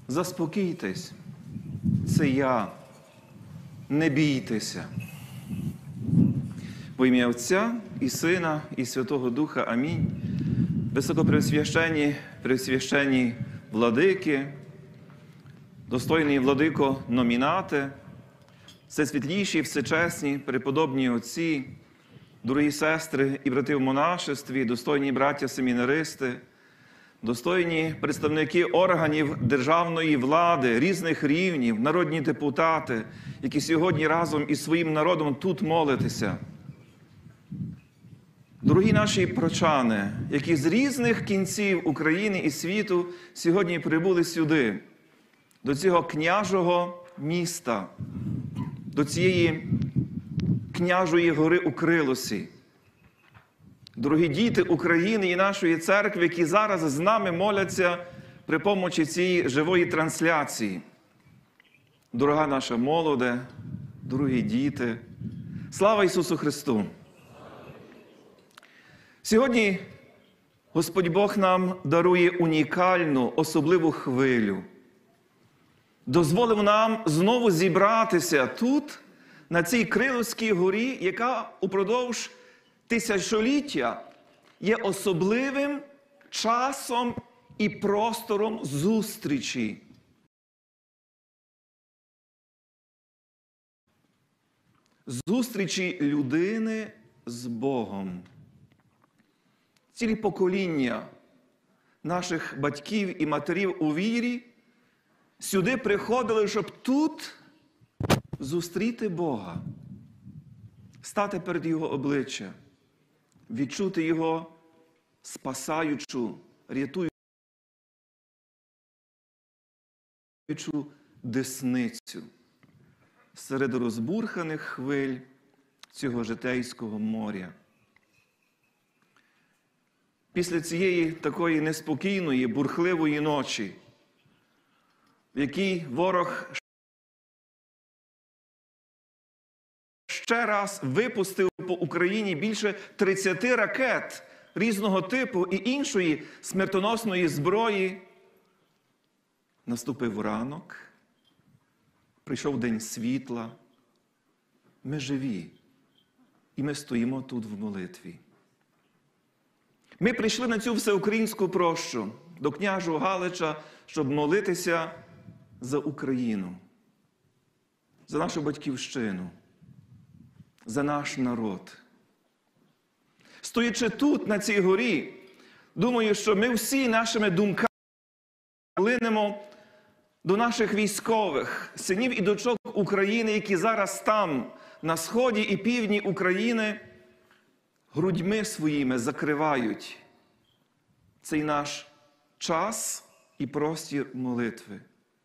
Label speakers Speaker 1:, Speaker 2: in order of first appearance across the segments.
Speaker 1: Заспокійтесь, це я, не бійтеся. Во ім'я Отця і Сина, і Святого Духа. Амінь. Високопреосвященні владики, достойний владико номінати, всесвітліші, всечесні, преподобні отці, дорогі сестри і брати в монашестві, достойні браття-семінаристи, достойні представники органів державної влади, різних рівнів, народні депутати, які сьогодні разом із своїм народом тут молитеся. Дорогі наші прочани, які з різних кінців України і світу сьогодні прибули сюди, до цього княжого міста, до цієї княжої гори у Крилосі. Дорогі діти України і нашої церкви, які зараз з нами моляться при помочі цієї живої трансляції. Дорога наша молоде, дорогі діти, слава Ісусу Христу! Сьогодні Господь Бог нам дарує унікальну, особливу хвилю. Дозволив нам знову зібратися тут, на цій Крилоській горі, яка упродовж тисячоліття є особливим часом і простором зустрічі. Зустрічі людини з Богом. Цілі покоління наших батьків і матерів у вірі сюди приходили, щоб тут зустріти Бога, стати перед Його обличчя, відчути Його спасаючу, рятуючу десницю серед розбурханих хвиль цього житейського моря. Після цієї такої неспокійної, бурхливої ночі, в якій ворог ще раз випустив по Україні більше 30 ракет різного типу і іншої смертоносної зброї, наступив ранок, прийшов день світла. Ми живі, і ми стоїмо тут в молитві. Ми прийшли на цю всеукраїнську прощу до княжого Галича, щоб молитися за Україну, за нашу батьківщину, за наш народ. Стоячи тут, на цій горі, думаю, що ми всі нашими думками линемо до наших військових, синів і дочок України, які зараз там, на сході і півдні України, грудьми своїми закривають цей наш час і простір молитви.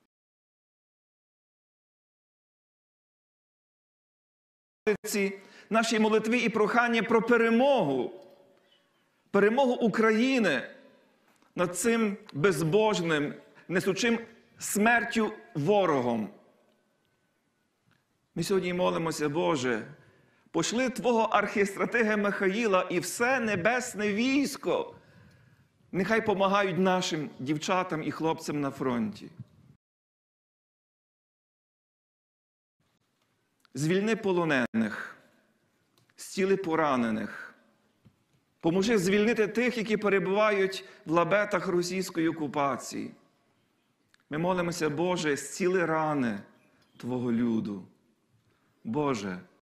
Speaker 1: Наші молитви і прохання про перемогу. Перемогу України над цим безбожним, несучим смертю ворогом. Ми сьогодні молимося, Боже, пошли Твого архістратига Михаїла і все небесне військо. Нехай помагають нашим дівчатам і хлопцям на фронті. Звільни полонених, зціли поранених. Поможи звільнити тих, які перебувають в лабетах російської окупації. Ми молимося, Боже, зціли рани Твого люду. Боже,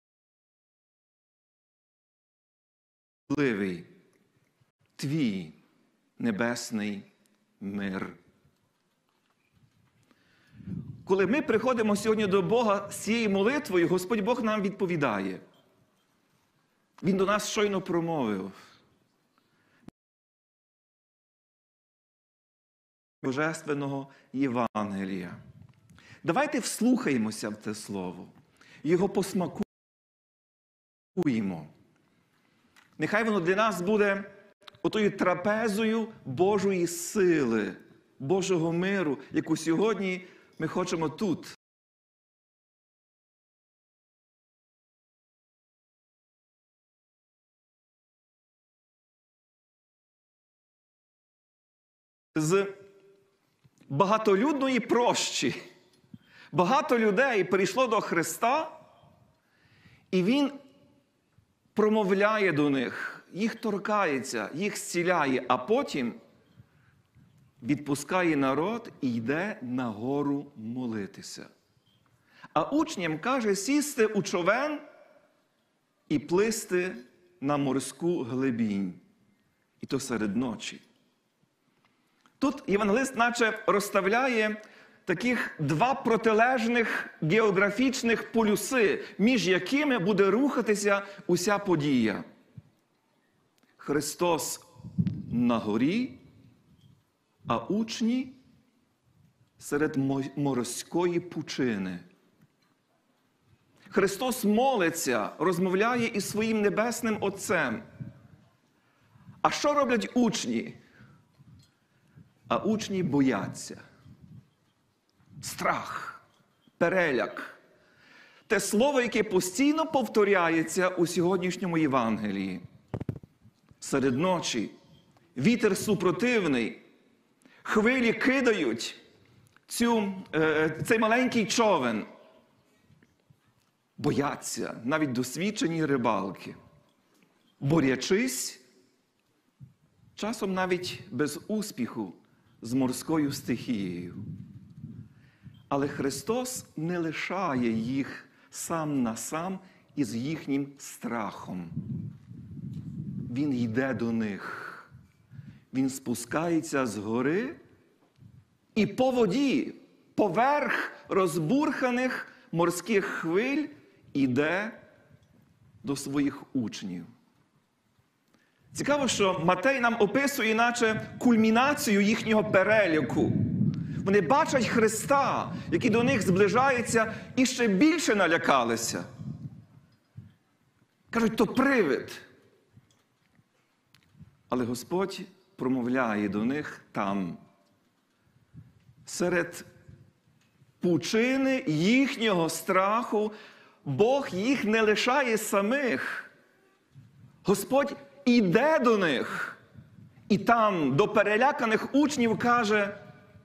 Speaker 1: можливий Твій небесний мир. Коли ми приходимо сьогодні до Бога з цією молитвою, Господь Бог нам відповідає. Він до нас щойно промовив. Божественного Євангелія. Давайте вслухаємося в це слово. Його посмакуємо. Нехай воно для нас буде отою трапезою Божої сили, Божого миру, яку сьогодні ми хочемо тут. З багатолюдної прощі. Багато людей прийшло до Христа, і Він промовляє до них, їх торкається, їх зціляє, а потім відпускає народ і йде на гору молитися. А учням каже сісти у човен і плисти на морську глибінь. І то серед ночі. Тут євангелист наче розставляє таких два протилежних географічних полюси, між якими буде рухатися уся подія. Христос на горі, а учні серед морської пучини. Христос молиться, розмовляє із своїм небесним Отцем. А що роблять учні? А учні бояться. Страх, переляк. Те слово, яке постійно повторяється у сьогоднішньому Євангелії. Серед ночі вітер супротивний, хвилі кидають цей маленький човен. Бояться навіть досвідчені рибалки. Борячись, часом навіть без успіху, з морською стихією. Але Христос не лишає їх сам на сам із їхнім страхом. Він йде до них. Він спускається з гори і по воді, поверх розбурханих морських хвиль, іде до своїх учнів. Цікаво, що Матей нам описує наче кульмінацію їхнього переляку. Вони бачать Христа, який до них зближається, і ще більше налякалися. Кажуть, то привид. Але Господь промовляє до них там. Серед пучини їхнього страху Бог їх не лишає самих. Господь іде до них. І там до переляканих учнів каже: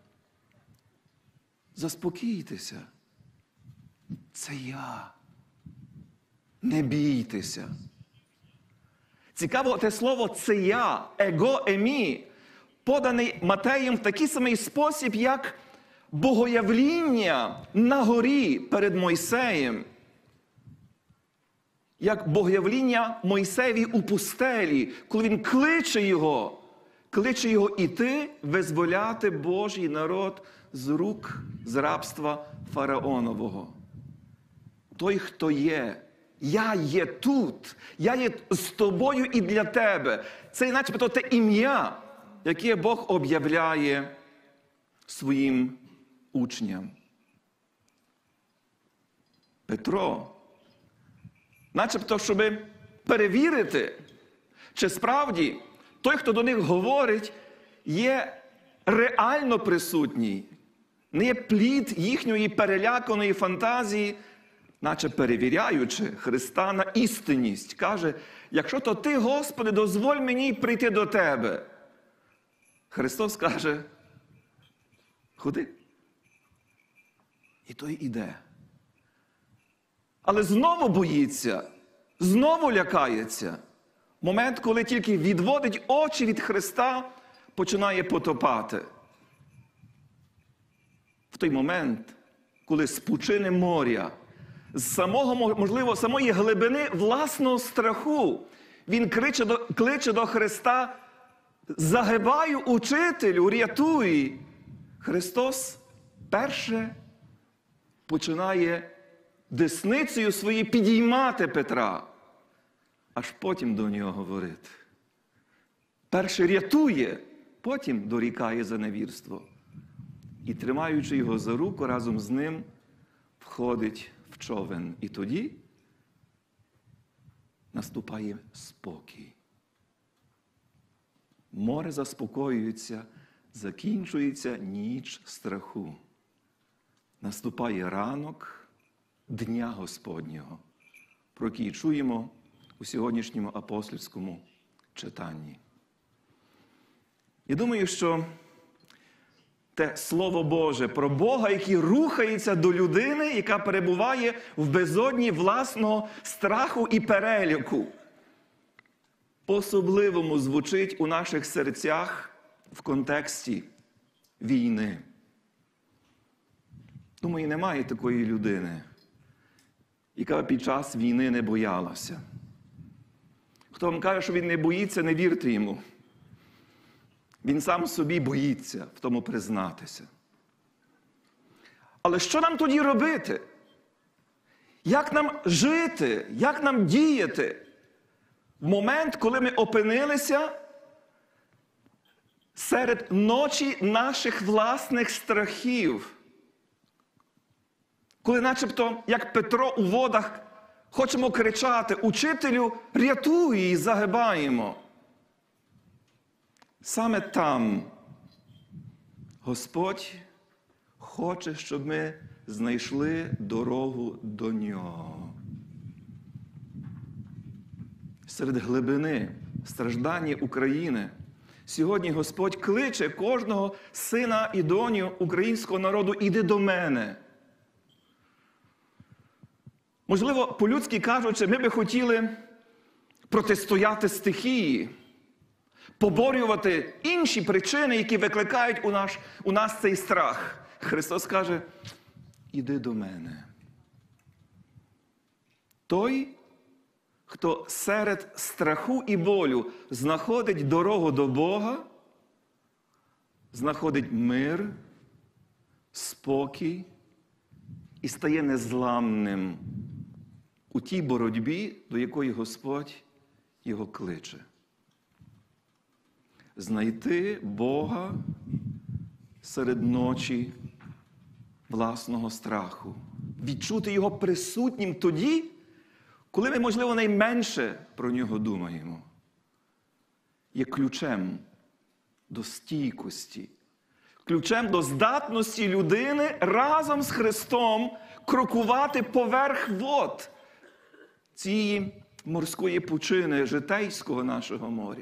Speaker 1: заспокійтеся, це я. Не бійтеся. Цікаво, те слово «це я», «его емі», поданий Матеєм в такий самий спосіб, як богоявління на горі перед Мойсеєм. Як богоявління Мойсеєві у пустелі, коли він кличе його іти визволяти Божий народ з рук, з рабства фараонового. Той, хто є, я є тут, я є з тобою і для тебе. Це начебто те ім'я, яке Бог об'являє своїм учням. Петро, начебто, щоб перевірити, чи справді той, хто до них говорить, є реально присутній, не є плід їхньої переляканої фантазії, наче перевіряючи Христа на істинність, каже: якщо то ти, Господи, дозволь мені прийти до тебе. Христос каже: ходи. І той іде. Але знову боїться, знову лякається. Момент, коли тільки відводить очі від Христа, починає потопати. В той момент, коли з пучини моря, з самої глибини власного страху, він кличе до Христа: загибаю, учителю, рятуй. Христос перше починає десницею своєю підіймати Петра, аж потім до нього говорити. Перше рятує, потім дорікає за невірство. І, тримаючи його за руку, разом з ним входить в човен. І тоді наступає спокій. Море заспокоюється, закінчується ніч страху. Наступає ранок Дня Господнього, про який чуємо у сьогоднішньому апостольському читанні. Я думаю, що те Слово Боже про Бога, який рухається до людини, яка перебуває в безодні власного страху і переляку. По-особливому звучить у наших серцях в контексті війни. Думаю, немає такої людини, яка під час війни не боялася. Хто вам каже, що він не боїться, не вірте йому. Він сам собі боїться в тому признатися. Але що нам тоді робити? Як нам жити? Як нам діяти? В момент, коли ми опинилися серед ночі наших власних страхів. Коли начебто, як Петро у водах, хочемо кричати: «Учителю, рятуй!» і загибаємо. Саме там Господь хоче, щоб ми знайшли дорогу до Нього. Серед глибини страждання України сьогодні Господь кличе кожного сина і доню українського народу: «Іди до мене». Можливо, по-людськи кажучи, ми би хотіли протистояти стихії, поборювати інші причини, які викликають у нас цей страх. Христос каже: «Іди до мене». Той, хто серед страху і болю знаходить дорогу до Бога, знаходить мир, спокій і стає незламним у тій боротьбі, до якої Господь його кличе. Знайти Бога серед ночі власного страху. Відчути Його присутнім тоді, коли ми, можливо, найменше про Нього думаємо. Є ключем до стійкості, ключем до здатності людини разом з Христом крокувати поверх вод цієї морської пучини, житейського нашого моря.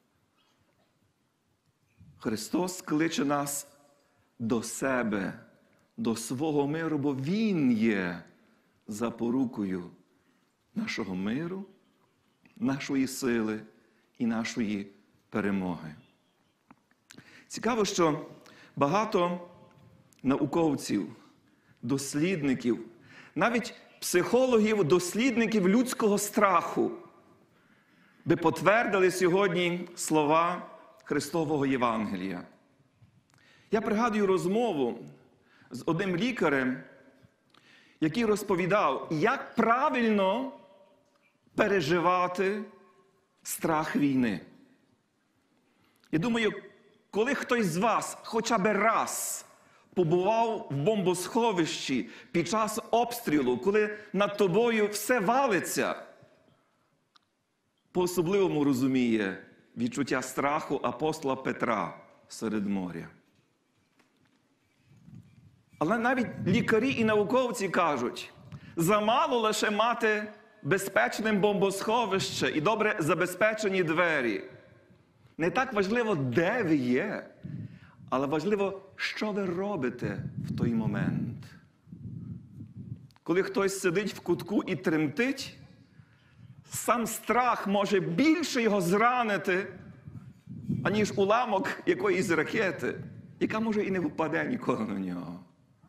Speaker 1: Христос кличе нас до себе, до свого миру, бо Він є запорукою нашого миру, нашої сили і нашої перемоги. Цікаво, що багато науковців, дослідників, навіть психологів, дослідників людського страху би підтвердили сьогодні слова Христового Євангелія. Я пригадую розмову з одним лікарем, який розповідав, як правильно переживати страх війни. Я думаю, коли хтось з вас хоча б раз побував в бомбосховищі під час обстрілу, коли над тобою все валиться, по-особливому розуміє відчуття страху апостола Петра серед моря. Але навіть лікарі і науковці кажуть, замало лише мати безпечним бомбосховище і добре забезпечені двері. Не так важливо, де ви є, але важливо, що ви робите в той момент. Коли хтось сидить в кутку і тремтить, сам страх може більше його зранити, аніж уламок якоїсь ракети, яка, може, і не впаде ніколи на нього.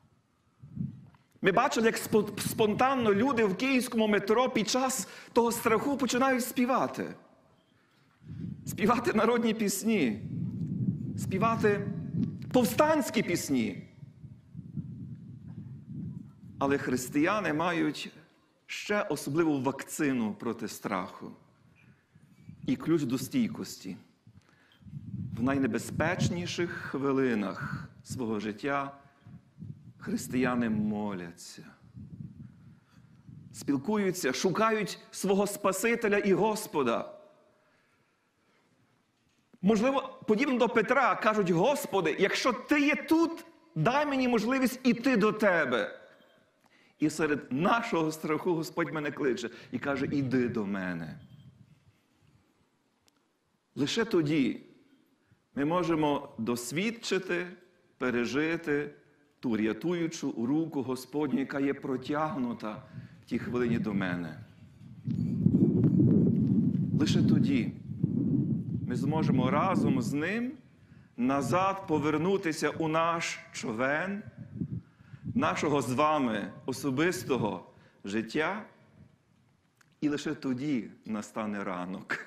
Speaker 1: Ми бачили, як спонтанно люди в київському метро під час того страху починають співати. Співати народні пісні, співати повстанські пісні. Але християни мають ще особливу вакцину проти страху і ключ до стійкості. В найнебезпечніших хвилинах свого життя християни моляться, спілкуються, шукають свого Спасителя і Господа. Можливо, подібно до Петра, кажуть: «Господи, якщо Ти є тут, дай мені можливість іти до Тебе». І серед нашого страху Господь мене кличе і каже: «Іди до мене». Лише тоді ми можемо досвідчити пережити ту рятуючу руку Господню, яка є протягнута в тій хвилині до мене. Лише тоді ми зможемо разом з ним назад повернутися у наш човен, нашого з вами особистого життя, і лише тоді настане ранок.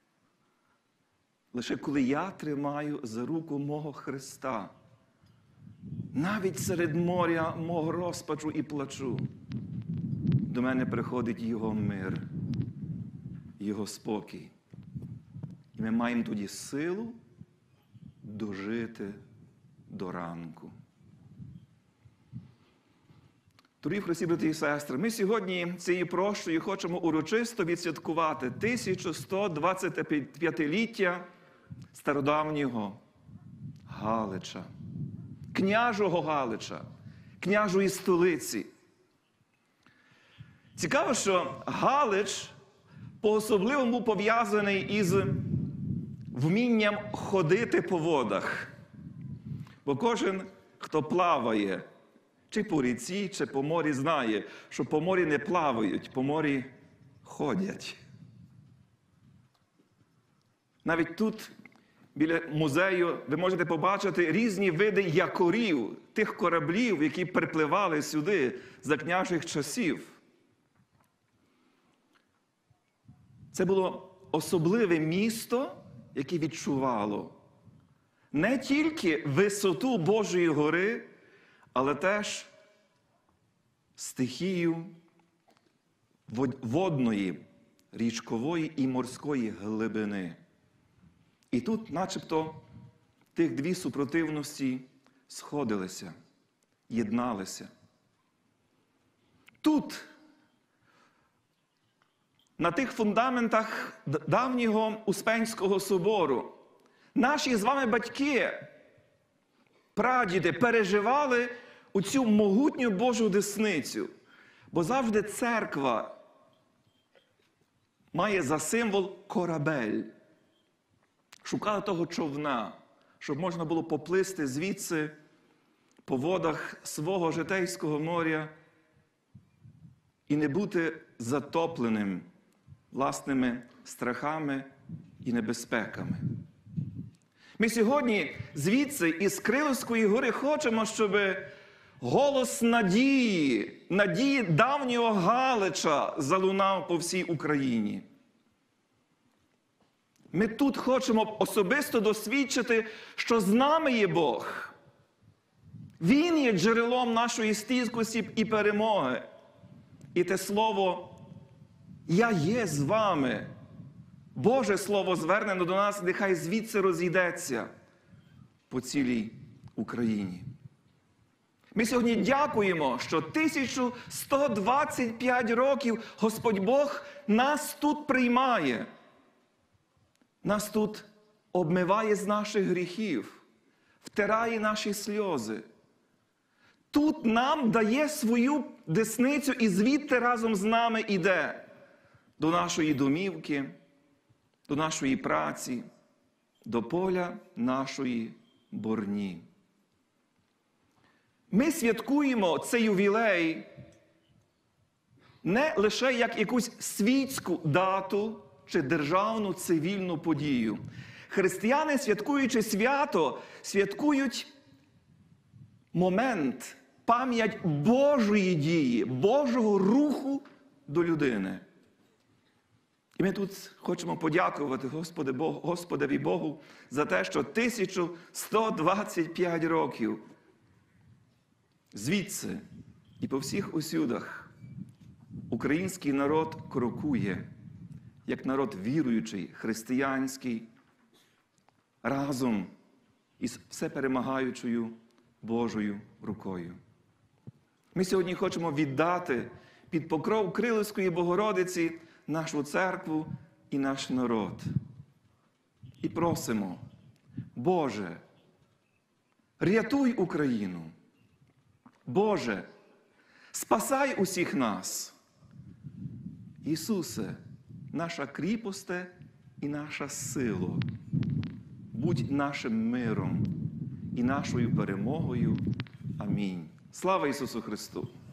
Speaker 1: Лише коли я тримаю за руку мого Христа, навіть серед моря мого розпачу і плачу, до мене приходить Його мир, Його спокій. І ми маємо тоді силу дожити до ранку. Дорогі в Христі, брати і сестри, ми сьогодні цією прощою хочемо урочисто відсвяткувати 1125-ліття стародавнього Галича, княжого Галича, княжої столиці. Цікаво, що Галич по-особливому пов'язаний із вмінням ходити по водах. Бо кожен, хто плаває, чи по ріці, чи по морі, знає, що по морі не плавають, по морі ходять. Навіть тут, біля музею, ви можете побачити різні види якорів, тих кораблів, які припливали сюди за княжих часів. Це було особливе місто, яке відчувало не тільки висоту Божої гори, але теж стихію водної, річкової і морської глибини. І тут начебто тих дві супротивності сходилися, єдналися. Тут, на тих фундаментах давнього Успенського собору, наші з вами батьки, прадіди переживали оцю могутню Божу десницю. Бо завжди церква має за символ корабель. Шукали того човна, щоб можна було поплисти звідси по водах свого Житейського моря і не бути затопленим власними страхами і небезпеками. Ми сьогодні звідси, із Крилівської гори, хочемо, щоб голос надії давнього Галича залунав по всій Україні. Ми тут хочемо особисто досвідчити, що з нами є Бог. Він є джерелом нашої стійкості і перемоги. І те слово «Я є з вами», Боже Слово звернено до нас, нехай звідси розійдеться по цілій Україні. Ми сьогодні дякуємо, що 1125 років Господь Бог нас тут приймає. Нас тут обмиває з наших гріхів, втирає наші сльози. Тут нам дає свою десницю і звідти разом з нами іде до нашої домівки, до нашої праці, до поля нашої борні. Ми святкуємо цей ювілей не лише як якусь світську дату чи державну цивільну подію. Християни, святкуючи свято, святкують момент, пам'ять Божої дії, Божого руху до людини. І ми тут хочемо подякувати Господеві Богу за те, що 1125 років звідси і по всіх усюдах український народ крокує, як народ віруючий, християнський, разом із всеперемагаючою Божою рукою. Ми сьогодні хочемо віддати під покров Крилівської Богородиці нашу церкву і наш народ. І просимо, Боже, рятуй Україну. Боже, спасай усіх нас. Ісусе, наша кріпосте і наша сила, будь нашим миром і нашою перемогою. Амінь. Слава Ісусу Христу!